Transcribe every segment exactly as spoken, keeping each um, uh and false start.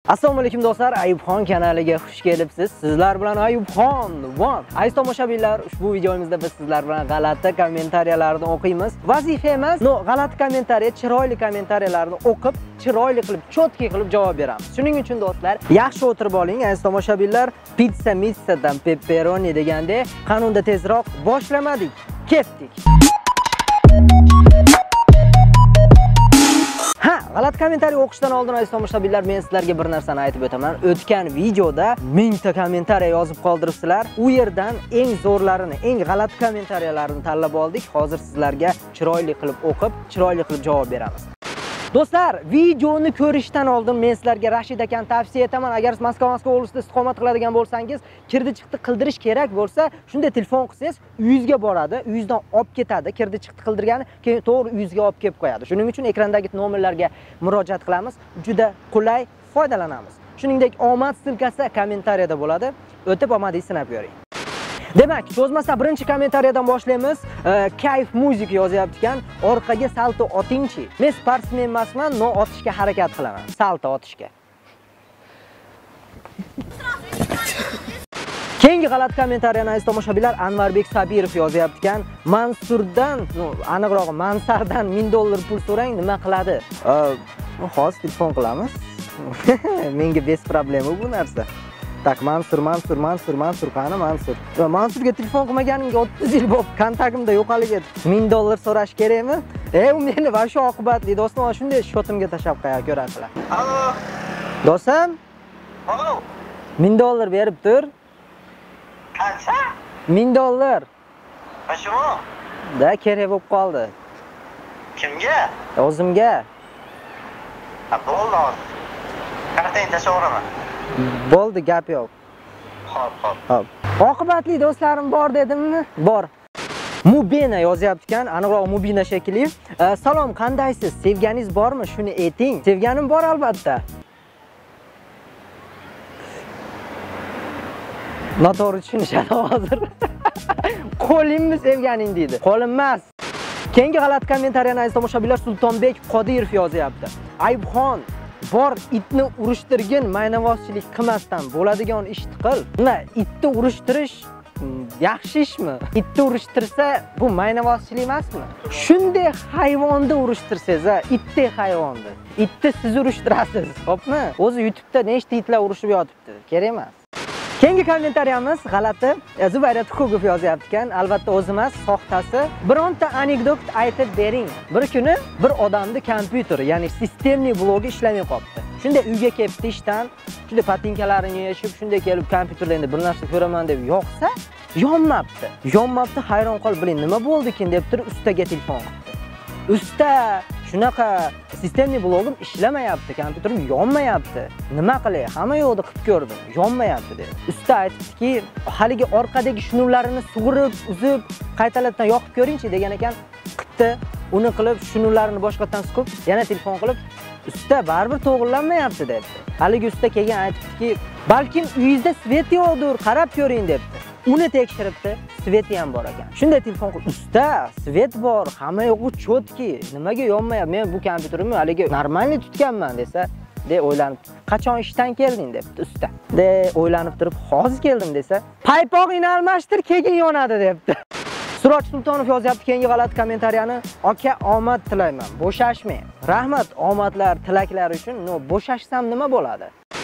Assalomu alaykum do'stlar, Ayubxon kanaliga xush kelibsiz. Sizlar bilan Ayubxon One. Aziz tomoshabinlar, ushbu videomizda biz sizlar bilan g'alati kommentariyalarni o'qiymiz. Vazifa emas, no, g'alati kommentariya, chiroyli kommentariyalarni o'qib, chiroyli qilib, chotki qilib javob beramiz. Shuning uchun do'stlar, yaxshi o'tirib oling, aziz tomoshabinlar. Pizza Missadan pepperoni deganda, qanunda tezroq boshlamadik. Ketdik. Ha, g'alati kommentariy o'qishdan oldin aziz tomoshabinlar, men sizlarga bir narsani aytib o'taman. O'tgan videoda mingta kommentariy yozib qoldiribsizlar. U yerdan eng zo'rlarini, eng g'alati kommentariyalarni tanlab oldik. Hozir sizlarga chiroyli qilib o'qib, chiroyli qilib javob beramiz. Do'stlar, videoni ko'rishdan oldin men sizlarga Rashid akani tavsiya etaman. Agar siz Moskva Moskva oblastida istiqomat qiladigan bo'lsangiz, kirdi chiqdi qildirish kerak bo'lsa, shunda telefon qilsangiz, uyingizga boradi, uyingizdan olib ketadi, kirdi chiqdi qildirgani, keyin to'g'ri uyingizga olib kelib qo'yadi. Shuning uchun ekrandagi nomerlarga murojaat qilamiz. Juda qulay, foydalanamiz. Shuningdek, omad ssilkasi kommentariyada bo'ladi. O'tib omadingizni sinab ko'ring. Demak, cho'zmasa birinchi kommentariyadan boshlaymiz. E, Kayf muzik yozyapti ekan. Orqaga salto otingchi. Men sportsmen emasman, no otishga harakat qilaman. Salto otishga. Keyingi g'alati kommentariyani aziz tomoshabinlar Anvarbek Sabirov yozyapti ekan. Mansurdan, no, aniqrog'i Mansardan ming dollar pul so'rang, nima qiladi? E, hozir telefon qilamiz. Menga bes problema bu narsa. Tak, Mansur, Mansur, Mansur, Mansur, qani Mansur. Mansurga telefon qilmaganimga o'ttiz yil bo'lib, kontaktimda yo'qolgan. ming dollar so'rash kerakmi? E, u meni va shu oqibatli do'stim, shunday shotimga tashab qo'ya ko'rasizlar. Allo. Do'stim? Allo. ming dollar berib tur. Qancha? ming dollar. Qachon? Da kerak bo'lib qoldi. Kimga? O'zimga. Ha, bo'ldi. Kartangni tashaveraman. Bo'ldi, gap yo'q. Xo'p, xo'p. Xo'p. Oqibatli do'stlarim bor dedimmi? Bor. Mubina yozyapti ekan, aniqroq Mubina shekilli. E, salom, qandaysiz? Sevganingiz bormi? Shuni ayting. Sevganim bor albatta. Noto'g'ri tushunishadi hozir. Qo'lingmi sevganing deydi. Qo'lim emas. Keyingi g'alati kommentariyani aziz tomoshabinlar Sultonbek Qodirov yozyapti. Ayubxon, bor itni urishtirgin, maynavozchilik qilmasdan bo'ladigan ishni qil. Nima, itni urishtirish yaxshi ishmi? Itni urishtirsa, bu maynavozchilik emasmi? Shunday hayvonni urishtirsangiz, itdek hayvonni. Itni siz urishtirasiz, xo'pmi? O'zi YouTube'da nechta itlar urushib yotibdi, kerak emas. Keyingi kommentariyamiz g'alati. Zubayra Tuxugov yozyapti ekan, albatta o'zi emas, soxtasi. Bironta anekdot aytib bering. Bir kuni bir odamning kompyuteri, ya'ni sistemli blogi ishlamay qolibdi. Shunday uyga kelibdi ishdan, shunday patinkalarini yechib, shunday kelib kompyuterda endi bir narsa ko'raman deb yoqsa, yonmabdi. Yonmabdi, hayron qolib, "Biling, nima bo'ldi-kin?" deb turib ustaga telefon qildi. Usta, shunaqa sistemli blogim ishlamayapti, kompyuterim yonmayapti. Nima qilay? Hamma yo'lda qilib ko'rdim, yonmayapti dedi. Usta aytdiki, haligi orqadagi shnurlarini sug'urib, uzib, qaytalardan yoqib ko'ringchi degan ekan. Qitdi, uni qilib, shnurlarini boshqatdan suqib, yana telefon qilib, usta baribir to'g'rilanmayapti debdi. Haligi usta kelgan aytdiki, balkim uyingizda svet yo'qdir, qarab ko'ring debdi. Uni tekshiribdi, sveti ham bor ekan. Shunday telefon qilib, usta, svet bor, hamma yo'qu chotki, nimaga yonmayapti? Men bu kompyuterimni haligi normalni tutganman desa, de o'ylanib, qachon ishdan kelding debdi usta. De o'ylanib turib, hozir keldim desa, paypog'ingni almashtir, keyin yonadi debdi. Suroj Sultonov yozyapti keyingi g'alati kommentariyani. Aka, omad tilayman, bo'shashmang. Rahmat omadlar, tilaklar uchun. No, bo'shashsam nima bo'ladi?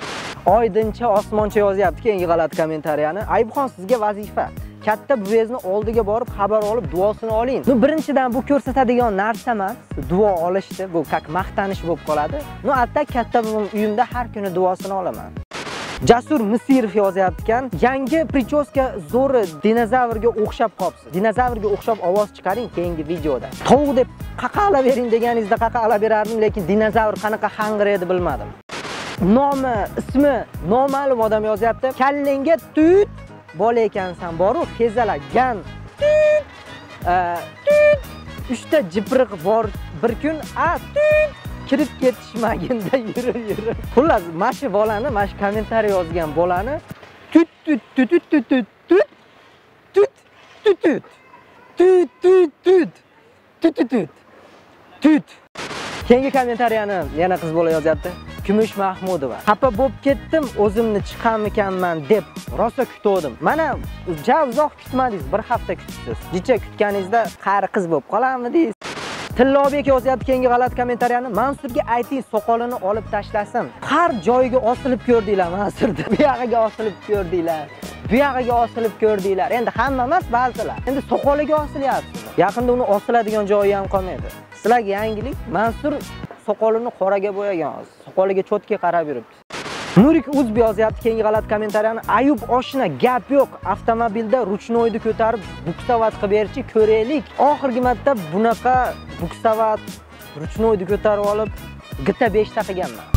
Oydincha osmoncha yozyapti keyingi g'alati kommentariyani. Ayubxon, sizga vazifa. Katta buvezni oldiga borib xabar olib duosini oling. No, birinchidan bu ko'rsatadigan narsa emas, duo olishdi. Bu kak maqtanish bo'lib qoladi. No, albatta katta buvim uyimda har kuni duosini olaman. Jasur Misirov yozyapti ekan. Yangi prichoska zo'ri dinozavrga o'xshab qolibsiz. Dinozavrga o'xshab ovoz chiqaring keyingi videoda. Tovuq deb qaqalab bering deganingizda qaqalab berardim, lekin dinozavr qanaqa hang'iradi bilmadim. Nomi, ismi noma'lum odam yozyapti. Kallingga tut bola ekansan boru, xezalagan. Tut. Tut. Uchta jipriq bor bir kun, a tut kirib ketishmaginda yurib yurib. Xullas, mashi bolani, mash kommentariy yozgan bolani tut tut tut tut tut tut tut tut tut tut tut tut tut tut tut. Keyingi kommentariyani yana qiz bola yozyapti. Kumush Mahmudova. Xafa bo'lib ketdim, o'zimni chiqarmikanman deb rosa kutdim. Mana ja uzoq kutmadingiz, bir hafta kutdingiz. Jicha kutganingizda qari qiz bo'lib qolamidingiz? Tillobek yozyapti keyingi g'alati kommentariyani. Mansurga ayting, soqolini olib tashlasin. Har joyiga osilib ko'rdinglar Mansurni. Bu yog'iga osilib ko'rdinglar. Bu yog'iga osilib ko'rdinglar. Endi hamma emas, ba'zilar. Endi soqoliga osilyapti. Yaqinda uni osiladigan joyi ham qolmaydi. Sizlarga yangilik, Mansur soqolini qoraga bo'yagan. Soqoliga cho'tga qarab yuribdi. Nurik Uzbi yozyapti keyingi g'alati kommentariyani. Ayub oshna gap yo'q. Avtomobilda ruchnoyni ko'tarib buksavat qilib berchi, ko'raylik. Oxirgi marta bunaqa buksavat ruchnoyni ko'tarib olib G T besh ta qilganman.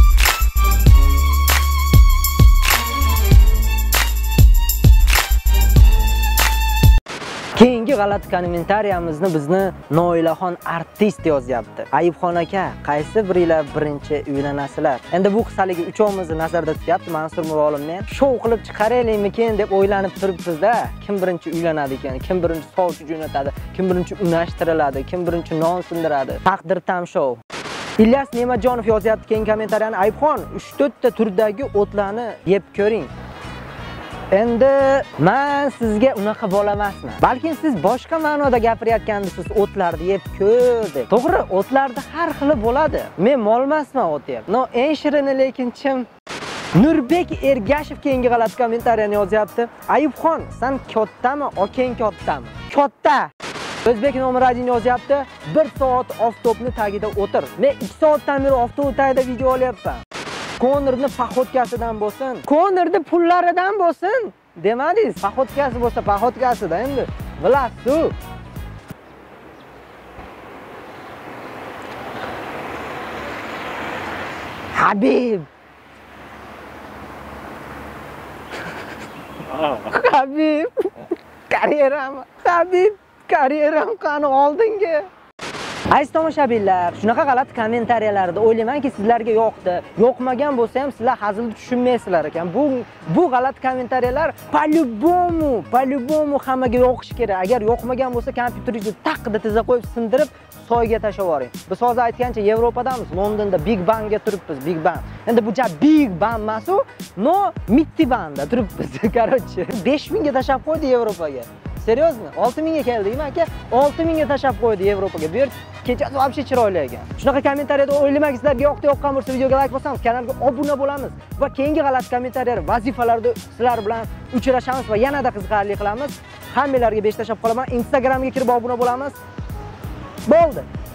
Keyingi g'alati kommentariyamizni bizni Noilaxon artist yozyapti. Ayubxon aka, qaysi biringlar birinchi uylanasizlar? Endi bu qissaligi uchovimizni nazarda tutyapti Mansur Mirolim men. Shov qilib chiqaraylikmikin deb o'ylanib turibmiz-da. Kim birinchi uylanadi ekan? Kim birinchi sovchi jo'natadi? Kim birinchi unashtiriladi? Kim birinchi non sindiradi? Taqdir tam shov. İlyas Ne'matjonov yozyapti keyingi kommentariyani. Ayubxon, uch to'rt ta turdagi o'tlarni yeb ko'ring. Endi men sizga unaqa bo'lamasman. Balki siz boshqa ma'noda gapirayotgandisiz, o'tlarni yeb ko'r deb. To'g'ri, o'tlarda har xili bo'ladi. Men molmasman o't yeb. No, eng shirini lekin chim. Nurbek Ergashev keyingi g'alati kommentariyani yozyapti. Ayubxon, sen kattami, okang kattami? Katta. O'zbek Nomuradin yozyapti. bir soat oftobni tagida o'tir. Men ikki soatdan beri oftob tagida video olyapman. Konorni paxotkasidan bo'lsin, Konorni pullaridan bo'lsin demadingiz. Paxotkasi bo'lsa paxotkasida endi. Bilasiz. Habib. Habib. Karyeram. Habib, karyeram qani oldinga. Aziz tomoshabinlar, shunaqa g'alati kommentariyalarda o'ylaymanki sizlarga yoqdi. Yoqmagan bo'lsa ham sizlar hazilni tushunmaysizlar ekan. Bu bu g'alati kommentariyalar по-любому, по-любому hammaga yoqishi kerak. Agar yoqmagan bo'lsa, kompyuteringizni taqda tiza qo'yib sindirib soyga tashlab yuboring. Biz hozir aytgancha Yevropadamiz, Londonda Big Bangga turibmiz, Big Bang. Endi bu ja Big Bang emas-u, no Mitti Bangda turibmiz. Короче, besh ming ga tashlab qo'ydi Yevropaga. Seriozmi? olti ming ga keldikmi aka? olti ming ga tashlab qo'ydi Yevropaga. Bu yer kechasi vobshe chiroyli ekan. Shunaqa kommentariyada o'ylayman sizlarga yoqdi, yoqqan bo'lsa videoga like bosamiz, kanalga obuna bo'lamiz va keyingi g'alati kommentariyalar, vazifalarda sizlar bilan uchrashamiz va yanada qiziqarli qilamiz. Hammalarga besh tashlab qolaman. Instagramga kirib obuna bo'lamiz. Bo'ldi.